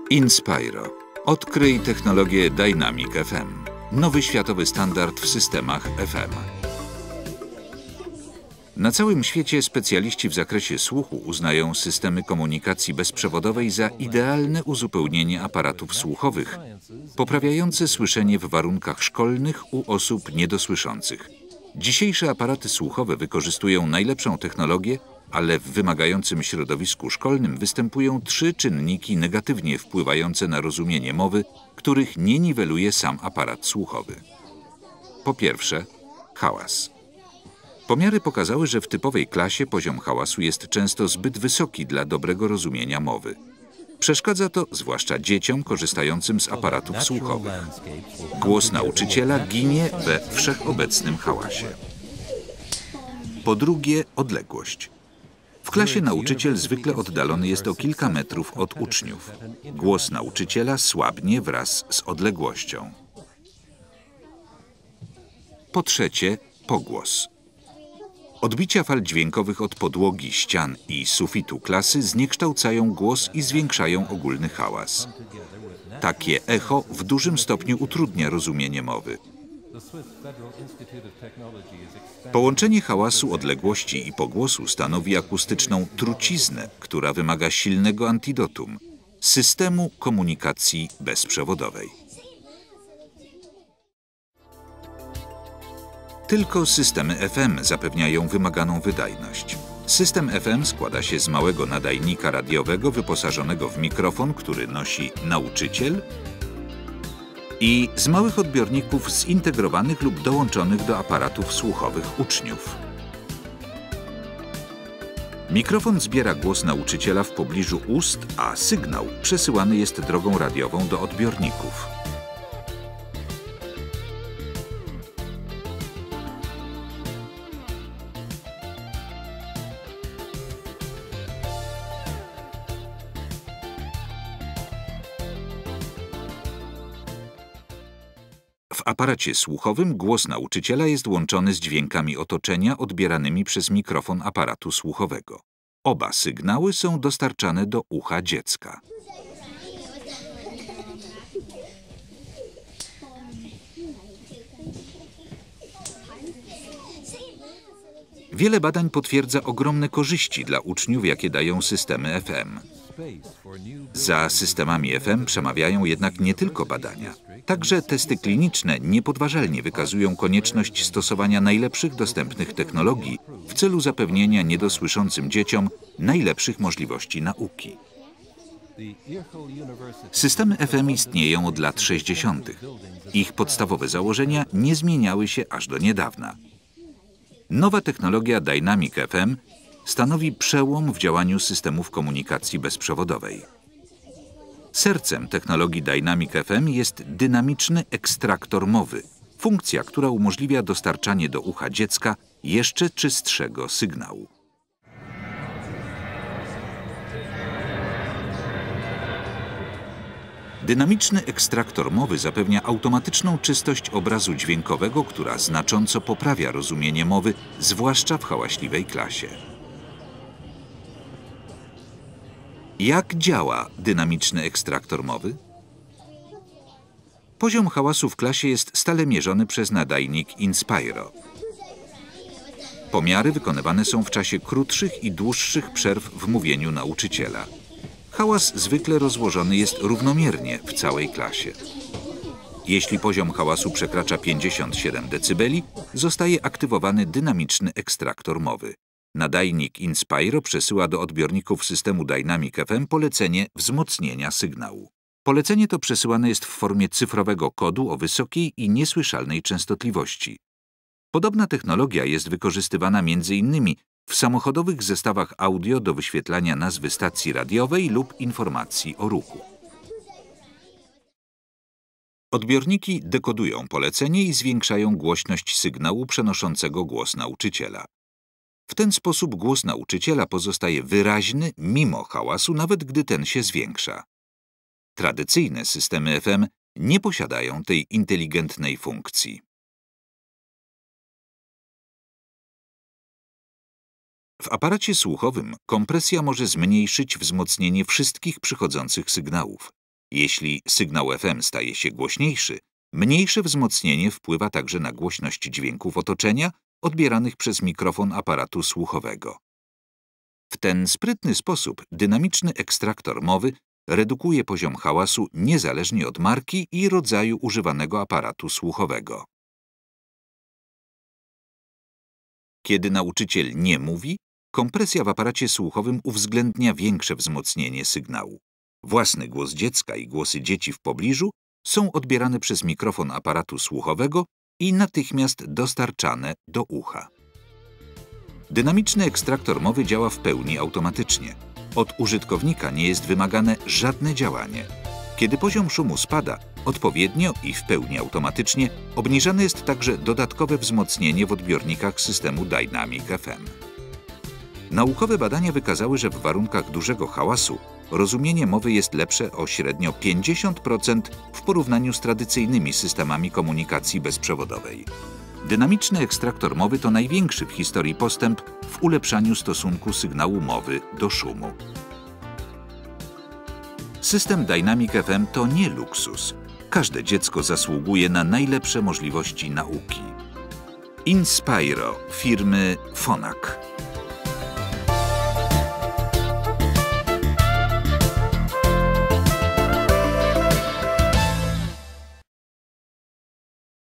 Inspiro. Odkryj technologię Dynamic FM. Nowy światowy standard w systemach FM. Na całym świecie specjaliści w zakresie słuchu uznają systemy komunikacji bezprzewodowej za idealne uzupełnienie aparatów słuchowych, poprawiające słyszenie w warunkach szkolnych u osób niedosłyszących. Dzisiejsze aparaty słuchowe wykorzystują najlepszą technologię, ale w wymagającym środowisku szkolnym występują trzy czynniki negatywnie wpływające na rozumienie mowy, których nie niweluje sam aparat słuchowy. Po pierwsze, hałas. Pomiary pokazały, że w typowej klasie poziom hałasu jest często zbyt wysoki dla dobrego rozumienia mowy. Przeszkadza to zwłaszcza dzieciom korzystającym z aparatów słuchowych. Głos nauczyciela ginie we wszechobecnym hałasie. Po drugie, odległość. W klasie nauczyciel zwykle oddalony jest o kilka metrów od uczniów. Głos nauczyciela słabnie wraz z odległością. Po trzecie, pogłos. Odbicia fal dźwiękowych od podłogi, ścian i sufitu klasy zniekształcają głos i zwiększają ogólny hałas. Takie echo w dużym stopniu utrudnia rozumienie mowy. Połączenie hałasu, odległości i pogłosu stanowi akustyczną truciznę, która wymaga silnego antidotum – systemu komunikacji bezprzewodowej. Tylko systemy FM zapewniają wymaganą wydajność. System FM składa się z małego nadajnika radiowego wyposażonego w mikrofon, który nosi nauczyciel, i z małych odbiorników zintegrowanych lub dołączonych do aparatów słuchowych uczniów. Mikrofon zbiera głos nauczyciela w pobliżu ust, a sygnał przesyłany jest drogą radiową do odbiorników. W aparacie słuchowym głos nauczyciela jest łączony z dźwiękami otoczenia odbieranymi przez mikrofon aparatu słuchowego. Oba sygnały są dostarczane do ucha dziecka. Wiele badań potwierdza ogromne korzyści dla uczniów, jakie dają systemy FM. Za systemami FM przemawiają jednak nie tylko badania. Także testy kliniczne niepodważalnie wykazują konieczność stosowania najlepszych dostępnych technologii w celu zapewnienia niedosłyszącym dzieciom najlepszych możliwości nauki. Systemy FM istnieją od lat 60. Ich podstawowe założenia nie zmieniały się aż do niedawna. Nowa technologia Dynamic FM stanowi przełom w działaniu systemów komunikacji bezprzewodowej. Sercem technologii Dynamic FM jest dynamiczny ekstraktor mowy, funkcja, która umożliwia dostarczanie do ucha dziecka jeszcze czystszego sygnału. Dynamiczny ekstraktor mowy zapewnia automatyczną czystość obrazu dźwiękowego, która znacząco poprawia rozumienie mowy, zwłaszcza w hałaśliwej klasie. Jak działa dynamiczny ekstraktor mowy? Poziom hałasu w klasie jest stale mierzony przez nadajnik Inspiro. Pomiary wykonywane są w czasie krótszych i dłuższych przerw w mówieniu nauczyciela. Hałas zwykle rozłożony jest równomiernie w całej klasie. Jeśli poziom hałasu przekracza 57 dB, zostaje aktywowany dynamiczny ekstraktor mowy. Nadajnik Inspiro przesyła do odbiorników systemu Dynamic FM polecenie wzmocnienia sygnału. Polecenie to przesyłane jest w formie cyfrowego kodu o wysokiej i niesłyszalnej częstotliwości. Podobna technologia jest wykorzystywana m.in. w samochodowych zestawach audio do wyświetlania nazwy stacji radiowej lub informacji o ruchu. Odbiorniki dekodują polecenie i zwiększają głośność sygnału przenoszącego głos nauczyciela. W ten sposób głos nauczyciela pozostaje wyraźny mimo hałasu, nawet gdy ten się zwiększa. Tradycyjne systemy FM nie posiadają tej inteligentnej funkcji. W aparacie słuchowym kompresja może zmniejszyć wzmocnienie wszystkich przychodzących sygnałów. Jeśli sygnał FM staje się głośniejszy, mniejsze wzmocnienie wpływa także na głośność dźwięków otoczenia odbieranych przez mikrofon aparatu słuchowego. W ten sprytny sposób dynamiczny ekstraktor mowy redukuje poziom hałasu niezależnie od marki i rodzaju używanego aparatu słuchowego. Kiedy nauczyciel nie mówi, kompresja w aparacie słuchowym uwzględnia większe wzmocnienie sygnału. Własny głos dziecka i głosy dzieci w pobliżu są odbierane przez mikrofon aparatu słuchowego i natychmiast dostarczane do ucha. Dynamiczny ekstraktor mowy działa w pełni automatycznie. Od użytkownika nie jest wymagane żadne działanie. Kiedy poziom szumu spada, odpowiednio i w pełni automatycznie obniżane jest także dodatkowe wzmocnienie w odbiornikach systemu Dynamic FM. Naukowe badania wykazały, że w warunkach dużego hałasu rozumienie mowy jest lepsze o średnio 50% w porównaniu z tradycyjnymi systemami komunikacji bezprzewodowej. Dynamiczny ekstraktor mowy to największy w historii postęp w ulepszaniu stosunku sygnału mowy do szumu. System Dynamic FM to nie luksus. Każde dziecko zasługuje na najlepsze możliwości nauki. Inspiro firmy Phonak.